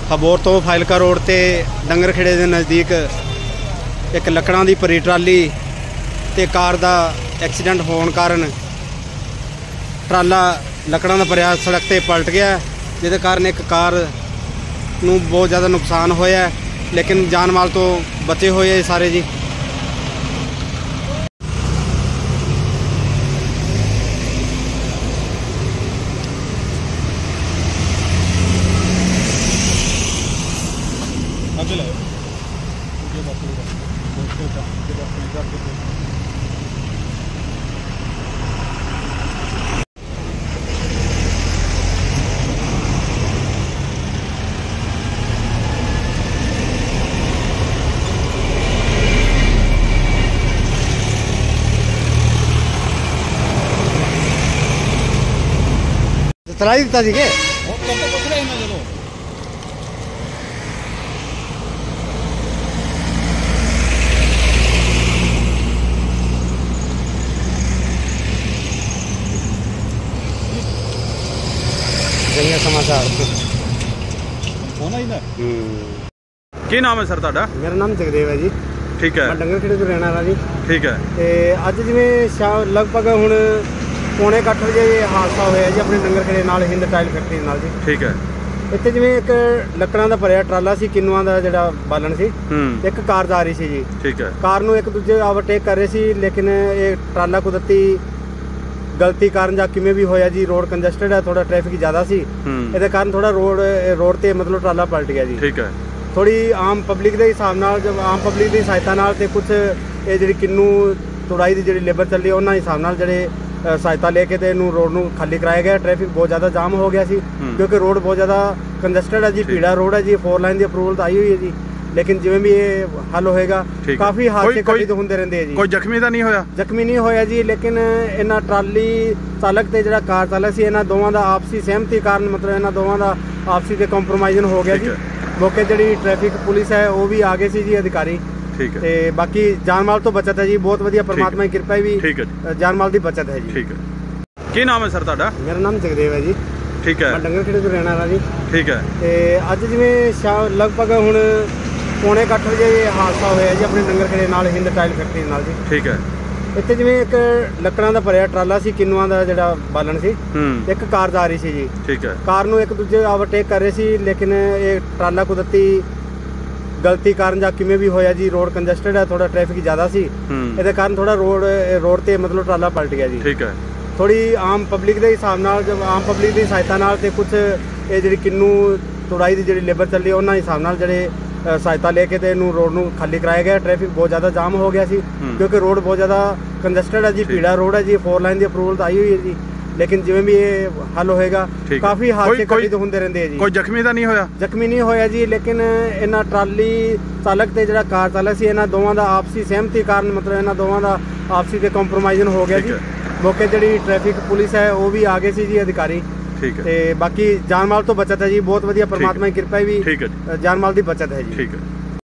ਹਬੋਰ ਤੋਂ ਫਾਇਲਕਾ ਰੋਡ ਤੇ ਡੰਗਰ ਖੇੜੇ ਦੇ ਨਜ਼ਦੀਕ ਇੱਕ ਲੱਕੜਾਂ ਦੀ ਭਰੀ ਟਰਾਲੀ ਤੇ ਕਾਰ ਦਾ ਐਕਸੀਡੈਂਟ ਹੋਣ ਕਾਰਨ ਟਰਾਲਾ ਲੱਕੜਾਂ ਦਾ ਭਰਿਆ ਸੜਕ ਤੇ ਪਲਟ ਗਿਆ, ਜਿਹਦੇ ਕਾਰਨ ਇੱਕ ਕਾਰ ਨੂੰ ਬਹੁਤ ਜ਼ਿਆਦਾ ਨੁਕਸਾਨ ਹੋਇਆ, ਲੇਕਿਨ ਜਾਨ ਮਾਲ ਤੋਂ ਬਚੇ ਹੋਏ ਸਾਰੇ ਜੀ। चला ही दिता जी के समाचार की नाम है सर तुहाडा? मेरा नाम जगदेव है जी। ठीक है। मैं डंगर खेड़े तो रहने वाला जी। ठीक है। ते अज जिवें लगभग हुण पौने 8 वजे हादसा होया जी अपने डंगर खेड़े नाल हिंद टाइल फैक्ट्री नाल जी। ठीक है। इत्थे जिवें एक लकड़ां दा भरिया ट्राला सी, किन्नुआं दा जिहड़ा बालन सी, एक कार जा रही सी जी। ठीक है। कार नूं एक दूजे ओवरटेक कर रहे सी, लेकिन ये ट्राला कुदरती गलती कारण जां किवें भी होया जी, रोड कंजस्टेड है, थोड़ा ट्रैफिक ज़्यादा सी, इहदे कारण थोड़ा रोड ते मतलब ट्राला पलट गया जी। ठीक है। थोड़ी आम पब्लिक के हिसाब नाल, जब आम पब्लिक की सहायता नाल ते कुछ ये जिहड़ी किन्नू तुड़ाई दी जिहड़ी लेबर चली उन्हां हिसाब नाल जिहड़े सहायता लेके ते इनू रोड नूं खाली कराया गया। ट्रैफिक बहुत ज़्यादा जाम हो गया सी, क्योंकि रोड बहुत ज़्यादा कंजस्टेड है जी, भीड़ा रोड है जी, 4 लाइन की अप्रूवल तो आई हुई है जी, लेकिन जिवें भी ये हल होएगा। काफ़ी हादसे घटित होंदे रहंदे है जी। कोई जख्मी तो नहीं होया? जख्मी नहीं होया जी, लेकिन इन्हां ट्राली चालक ते जिहड़ा कार चालक सी, इन्हां दोवां दा आपसी सहमति कारण मतलब इन्हां दोवां दा आपसी ते कंप्रोमाइजन हो गया जी। मौके जिहड़ी ट्रैफिक पुलिस है वो भी आ गए सी जी अधिकारी। ठीक है। ते बाकी जान माल तो बचत है जी, बहुत वधिया परमात्मा की कृपा भी। ठीक है। जान माल की बचत है जी। ठीक है। की नाम है सर तुहाडा? मेरा नाम जगदेव है जी। ठीक है। मैं डंगर खेड़े तो रहने वाला जी। ठीक है। ते अज जिवें लगभग हुण पौने 8 वजे हादसा होया जी अपने डंगर खेड़े नाल हिंद टाइल फैक्ट्री नाल जी। ठीक है। इत्थे जिवें एक लकड़ां दा भरिया ट्राला सी, किन्नुआं दा जिहड़ा बालन सी, एक कार जा रही सी जी। ठीक है। कार नूं एक दूजे ओवरटेक कर रहे सी, लेकिन ये ट्राला कुदरती गलती कारण जां किवें भी होया जी, रोड कंजस्टेड है, थोड़ा ट्रैफिक ज़्यादा सी, इहदे कारण थोड़ा रोड ते मतलब ट्राला पलट गया जी। ठीक है। थोड़ी आम पब्लिक के हिसाब नाल, जब आम पब्लिक की सहायता नाल ते कुछ ये जिहड़ी किन्नू तुड़ाई दी जिहड़ी लेबर चली उन्हां हिसाब नाल जिहड़े सहायता लेके ते इनू रोड नूं खाली कराया गया। ट्रैफिक बहुत ज़्यादा जाम हो गया सी, क्योंकि रोड बहुत ज़्यादा कंजस्टेड है जी, भीड़ा रोड है जी, 4 लाइन की अप्रूवल तो आई हुई है जी, लेकिन जिवें भी ये हल होएगा। काफ़ी हादसे घटित होंदे रहंदे है जी। कोई जख्मी तो नहीं होया? जख्मी नहीं होया जी, लेकिन इन्हां ट्राली चालक ते जिहड़ा कार चालक सी, इन्हां दोवां दा आपसी सहमति कारण मतलब इन्हां दोवां दा आपसी ते कंप्रोमाइजन हो गया जी। मौके जिहड़ी ट्रैफिक पुलिस है वो भी आ गए सी जी अधिकारी। ठीक है। ते बाकी जान माल तो बचत है जी, बहुत वधिया परमात्मा की कृपा भी। ठीक है। जान माल की बचत है जी। ठीक है।